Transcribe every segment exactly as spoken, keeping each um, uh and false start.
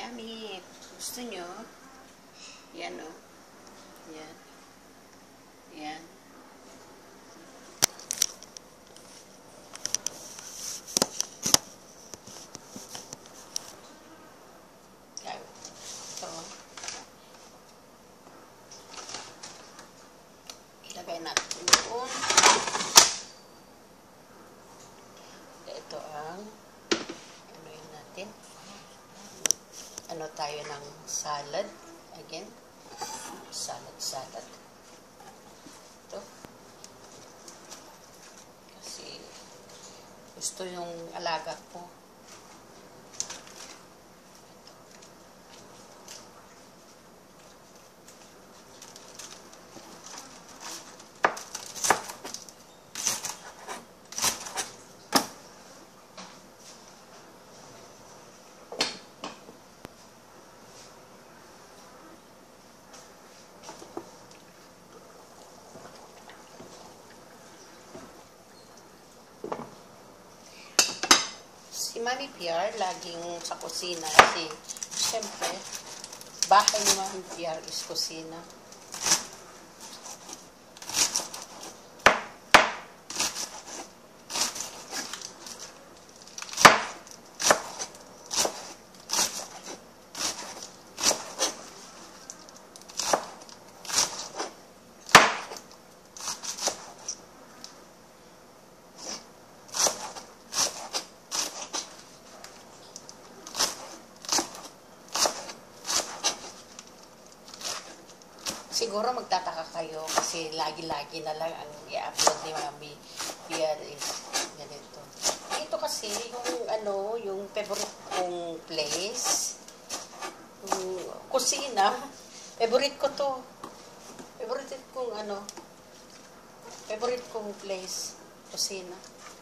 Yummy. Gusto nyo? Yan o. Yan. Yan. Ito. Ilagay natin doon. Ito ang ano yun natin. Ano tayo ng salad. Again. Salad, salad. Ito. Kasi gusto yung alaga ko. Si Mami Piar, laging sa kusina. Kasi, syempre, bahay ni Mami Piar is kusina. Siguro magtataka kayo kasi lagi-lagi na lang ang i-upload ni Mami Piar is ganito. Ito kasi yung ano, yung favorite kong place, yung kusina, favorite ko to. Favorite kong ano, favorite kong place, kusina.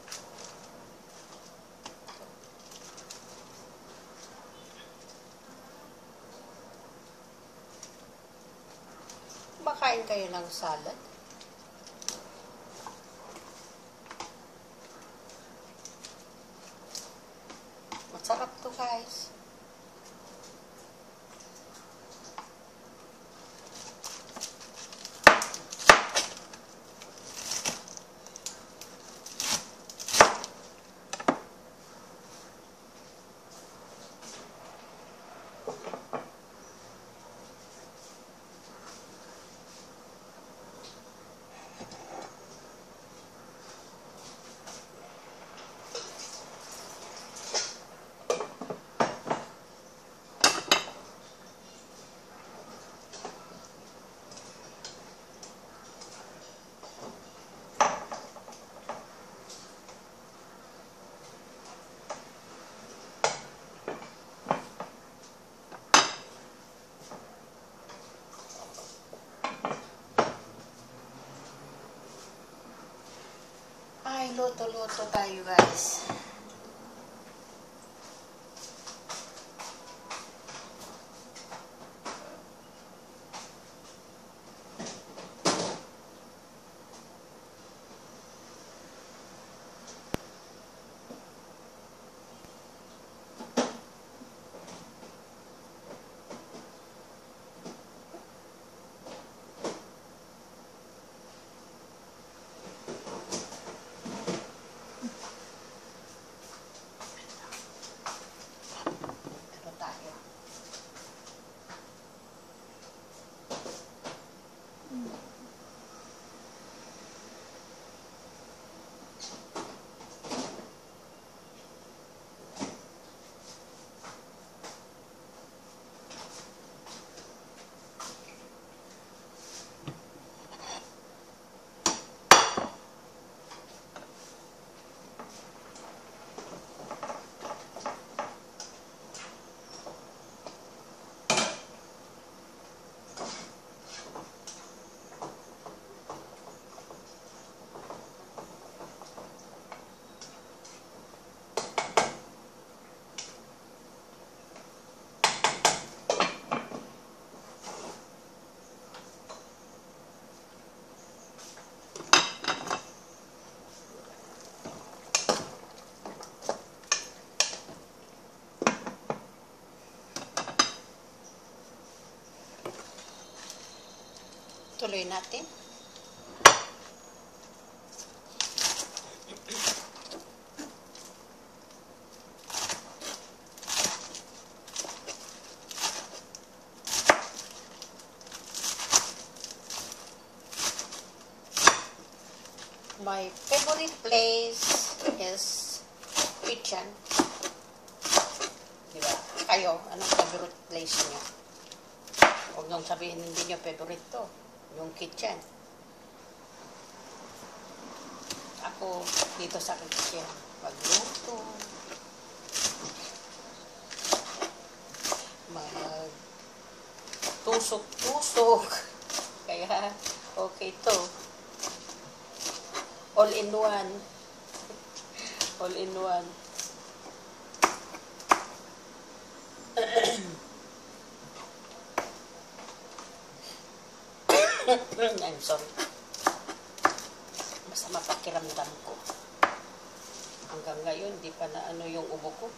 Makain kayo ng salad. Masarap to, guys. Ay, luto-luto tayo, guys. tuloy natin. My favorite place is kitchen. Diba? Kayo, anong favorite place niyo? Huwag niyong sabihin hindi niyo favorite to. Yung kitchen. Ako, dito sa kitchen, magluto, mag tusok-tusok. Kaya, okay to. All in one. All in one. I'm sorry. Basta mapakiramdam ko. Hanggang ngayon, di pa na ano yung ubo ko.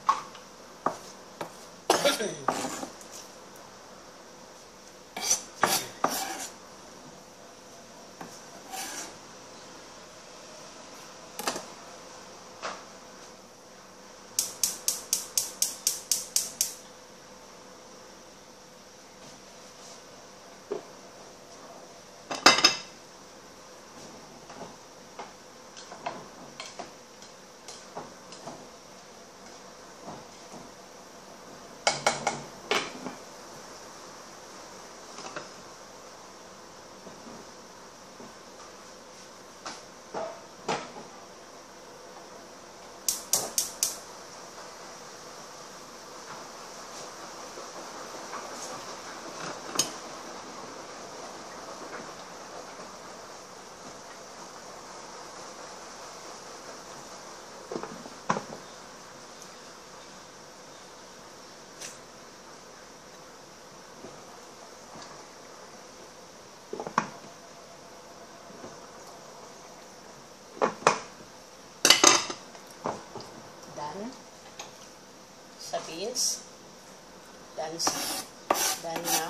Sa beans. Dan, dan na.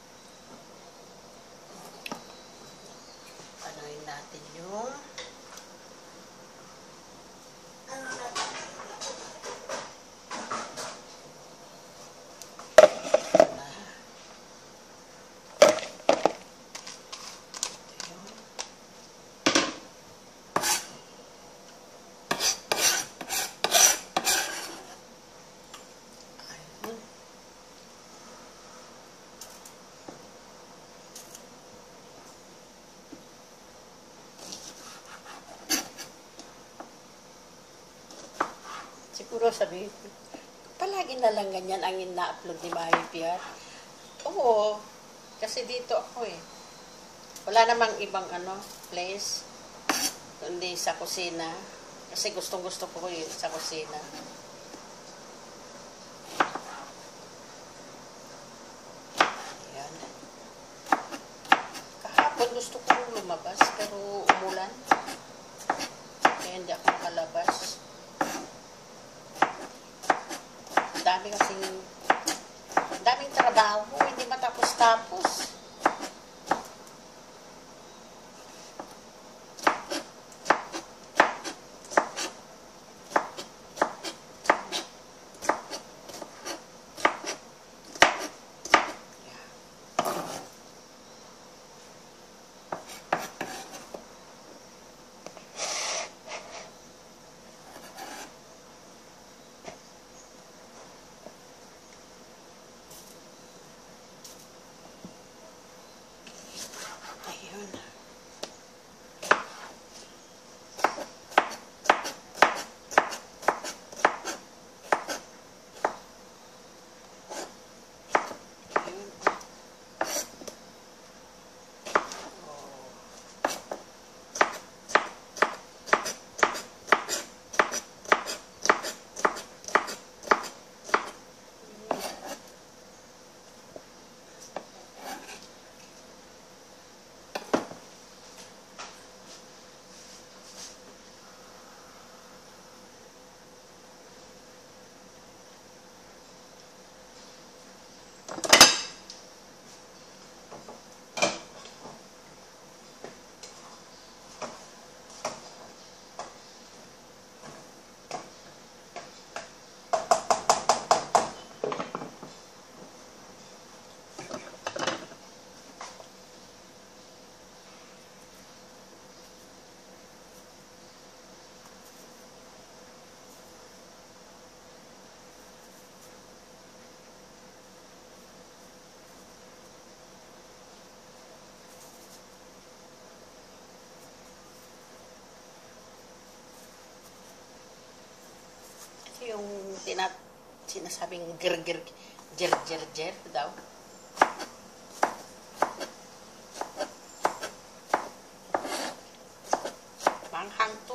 Anoin natin yung ano natin. Siguro sabihin, palagi na lang ganyan ang ina-upload ni Mami Piar. Oo, kasi dito ako eh. Wala namang ibang ano, place, kundi sa kusina. Kasi gustong-gusto ko yun sa kusina. Ayan. Kahapon gusto ko lumabas, pero umulan. Kaya hindi ako makalabas. Dami kasing daming trabaho, hindi matapos-tapos. sinasabing gir-gir, jer-jer-jer daw. Manghang to.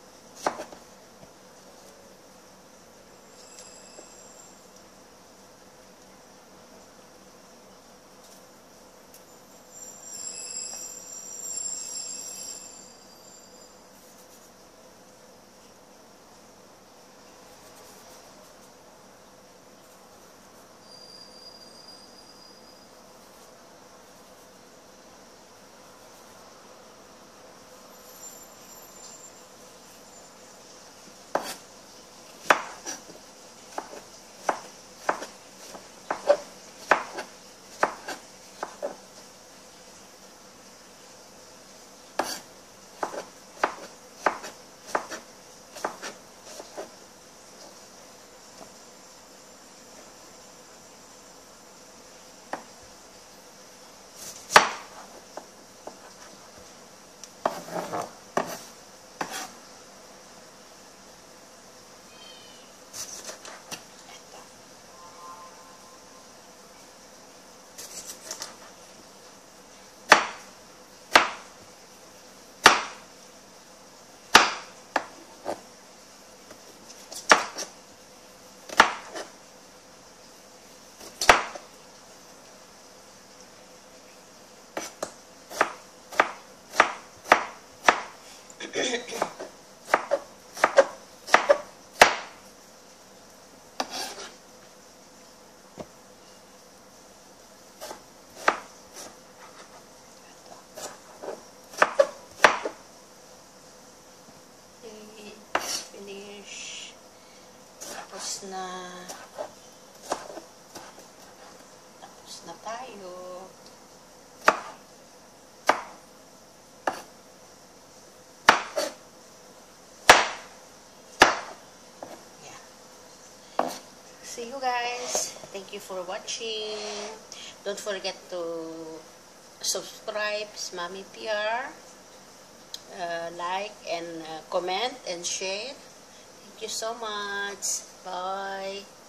Finish. Tapos na. Tapos na tayo. Yeah. See you guys. Thank you for watching. Don't forget to subscribe Mami P R. Uh, like and uh, comment and share. Thank you so much. Bye.